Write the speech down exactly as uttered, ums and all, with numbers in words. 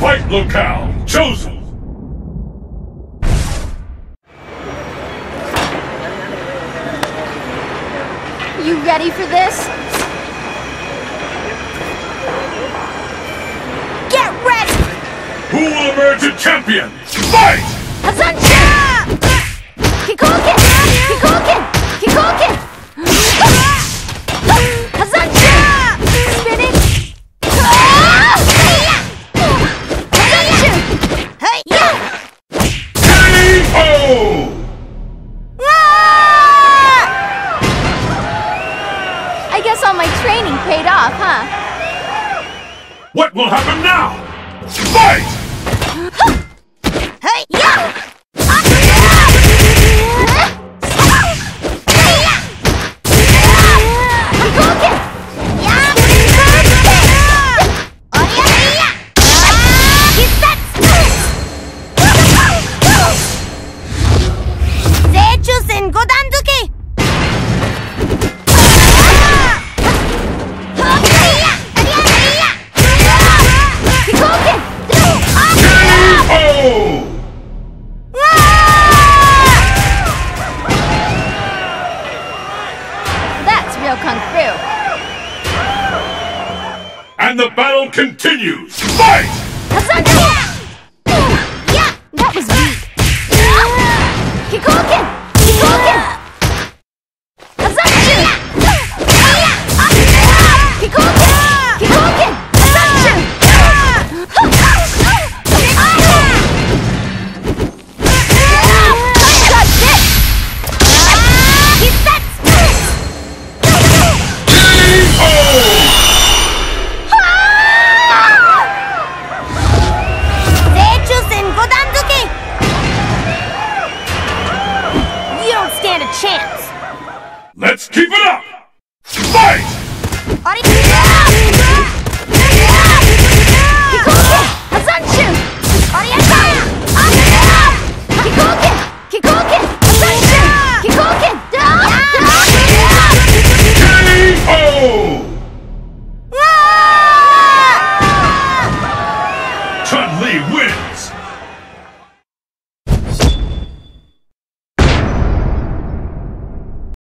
Fight locale chosen! You ready for this? Get ready! Who will emerge a champion? Fight! Hazancha! Kikoken! Kikoken! Kikoken! Hazancha! Spinning! Hazanchu! Hey! Yeah! K O! I guess all my training paid off, huh? What will happen now? Fight! Hey! Yeah! That's real kung fu. And the battle continues! Fight! Hazancha! Yeah! That was weak. Kikoken! Kikoken! Hazanchu! Kikoken! Kikoken! Hazanchu! Got this! He's set! You don't stand a chance! Let's keep it up! Fight! Are you-